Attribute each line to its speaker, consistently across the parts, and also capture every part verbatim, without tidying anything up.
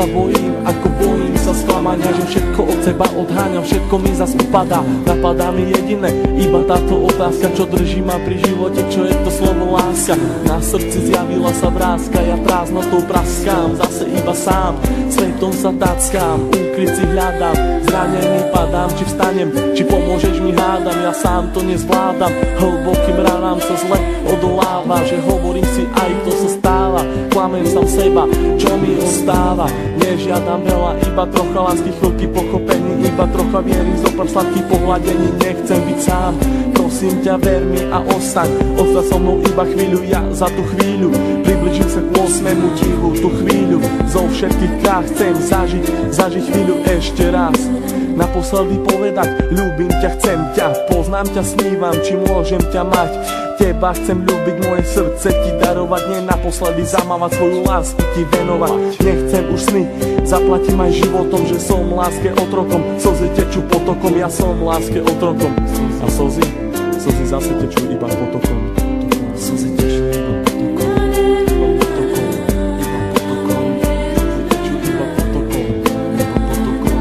Speaker 1: bojím, ako bojím sa sklamania, že všetko od seba odháňam, všetko mi zas upadá. Napadá mi jediné, iba táto otázka, čo drží ma pri živote, čo je to slovo láska. Na srdci zjavila sa vrázka, ja prázdnotou praskám, zase iba sám, svetom sa tackám, úkryt si hľadám, zranený padám, či vstanem, či pomôžeš mi hádam, ja sám to nezvládam, hlbokým ranám sa zle odoláva, že hovorím si aj to sa stáva, klamem sám seba, čo mi ostáva, nežiadam veľa, iba trocha lásky, chvíľky pochopení, iba trocha viery, zopár sladkých pohľadení, nechcem byť sám, prosím ťa ver mi a ostaň, ostaň so mnou iba chvíľu, ja za tú chvíľu približím sa k osmému tichu, tú chvíľu zo všetkých krách chcem zažiť, zažiť chvíľu ešte raz, naposledy povedať, ľúbim ťa, chcem ťa, poznám ťa, snívam, či môžem ťa mať, teba chcem ľúbiť, moje srdce ti darovať, nie naposledy zamávať, svoju lásku ti venovať, nechcem už sny, zaplatím aj životom, že som láske otrokom, slzy tečú potokom, ja som láske otrokom, a slzy, slzy zase tečú iba potokom, slzy tečú iba potokom, iba potokom, iba potokom, tečú iba potokom, iba potokom.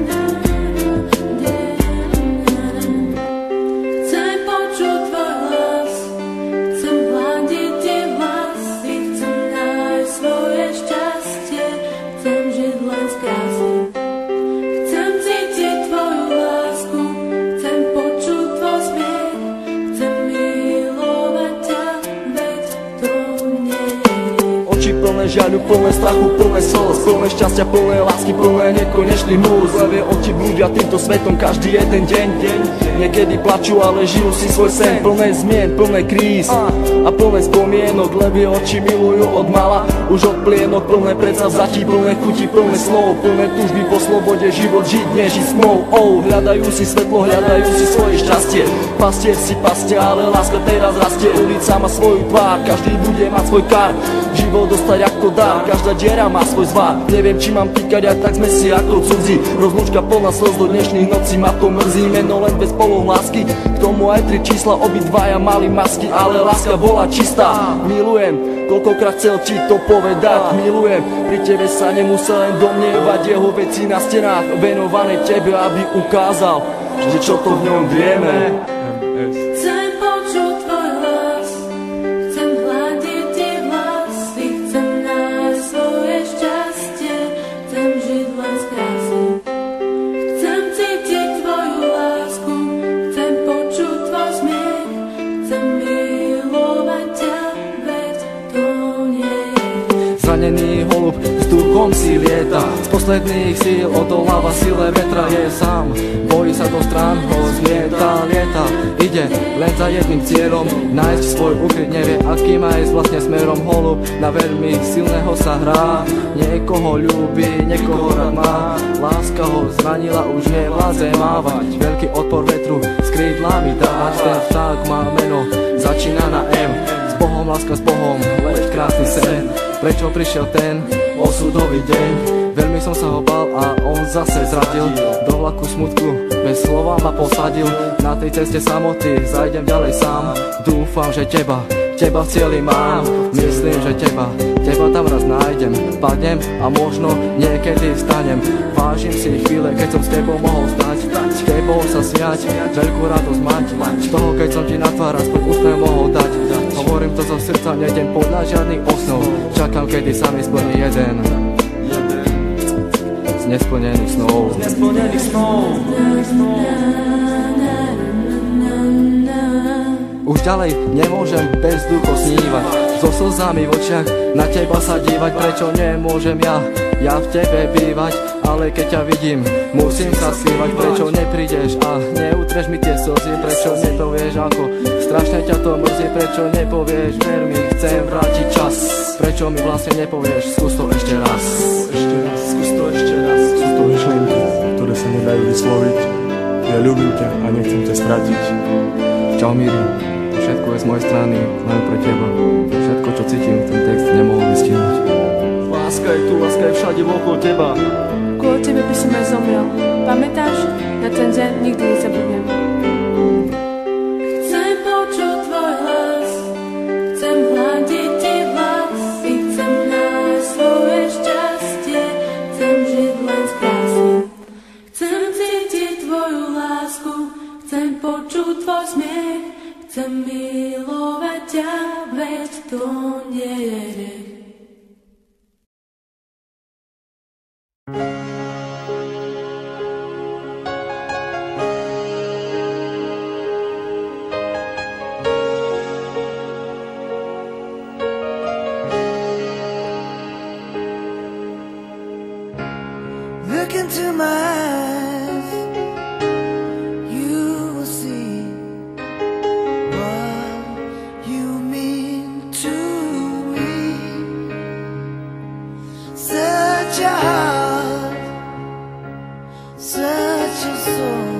Speaker 2: Chcem počuť tvoj hlas, chcem hľadiť tie vlasy, chcem nájsť svoje šťastie, chcem žiť len z krásy. Chcem cítiť tvoju lásku, chcem počuť tvoj smiech, chcem milovať ťa, veď to nie je.
Speaker 3: Oči plné žiaľu, plné strachu, plné slz, plné šťastia, plné lásky, plné nekonečných múz. Levé oči blúdia týmto svetom každý jeden deň, deň. Niekedy plačú, ale žijú si svoj sen, plné zmien, plné kríz a plné spomienok. Levé oči milujú od mala, už od plienok, plné predsavzatí, plné chuti, plné slov, plné túžby po slobode, život žiť, nežiť smou. Oh, hľadajú si svetlo, hľadajú si svoje šťastie, pastier si pastia, ale láska teraz rastie. Ulica má svoju tvár, každý bude mať svoj kár, život dostať ako dar, každá diera má svoj zvar. Neviem, či mám týkať, a tak sme si ako cudzí. Rozlúčka plná slz do dnešných nocí, ma to mrzí, meno len bez polov lásky. K tomu aj tri čísla, obidvaja mali masky, ale láska bola čistá. Milujem, koľkokrát chcel ti to povedať, milujem, pri tebe sa nemusel len domnievať, jeho veci na stenách venované tebe, aby ukázal, že čo to v ňom vieme.
Speaker 2: Chcem počuť tvoj hlas, chcem hľadiť tie vlasy, chcem nájsť svoje šťastie, chcem žiť len z krásy. Chcem cítiť tvoju lásku, chcem počuť tvoj smiech, chcem milovať ťa, veď to nie je.
Speaker 3: Zranený holub vzduchom si lieta, z posledných síl odoláva sile vetra, je sám, bojí sa do strán, ho zmieta, lieta, ide len za jedným cieľom, nájsť svoj ukryt, nevie aký má ísť vlastne smerom. Holub na veľmi silného sa hrá, niekoho ľúbi, niekoho rád má, láska ho zranila, už nevládze mávať, veľký odpor vetru s krídlami dávať, ten vták má meno, začína na M, s Bohom, láska s Bohom, leď krásny sen. Prečo prišiel ten osudový deň? Veľmi som sa ho bál a on zase zradil, do vlaku smutku bez slova ma posadil. Na tej ceste samoty zajdem ďalej sám, dúfam, že teba, teba v cieli mám. Myslím, že teba, teba tam raz nájdem, padnem a možno niekedy vstanem. Vážim si chvíle, keď som s tebou mohol stať, s tebou sa smiať, veľkú radosť mať, z toho, keď som ti na tvár aspoň úsmev mohol dať. Hovorím to zo srdca, nejdem podľa žiadnych osnov, čakám, kedy sa mi splní jeden z nesplnených snov. Z nesplnených snov. Už ďalej nemôžem bez ducho snívať, so slzami v očiach na teba sa dívať. Prečo nemôžem ja, ja v tebe bývať, ale keď ťa vidím, musím sa skrývať. Prečo neprídeš a neutreš mi tie slzy, prečo nepovieš ako strašne ťa to mrzí, prečo nepovieš ver mi, chcem vrátiť čas. Prečo mi vlastne nepovieš, skús to ešte raz. Ešte raz, skús to ešte raz.
Speaker 1: Sú to myšlienky, ktoré sa nedajú vysloviť, ja ľúbim ťa a nechcem ťa stratiť.
Speaker 3: Čau Miri, všetko je z mojej strany, len pre teba. Všetko čo cítim, ten text nemohol vystihnúť. Láska je tu, láska je všade okolo teba.
Speaker 4: Kvôli tebe by som aj zomrel. Pamätáš? Na ten deň nikdy nezabudnem.
Speaker 2: Chcem počuť tvoj hlas, chcem hľadiť tie vlasy, chcem nájsť svoje šťastie, chcem počuť tvoj smiech, chcem milovať ťa, veď to nie je hriech.
Speaker 5: Look into my eyes, you will see what you mean to me. Such a heart, such a soul.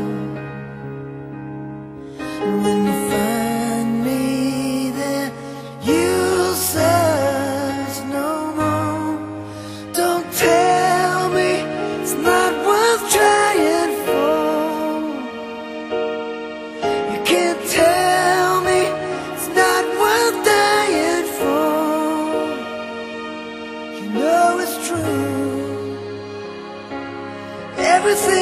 Speaker 5: And when you find me there, you'll search no more. Don't tell me it's not worth trying for. You can't tell me it's not worth dying for. You know it's true. Everything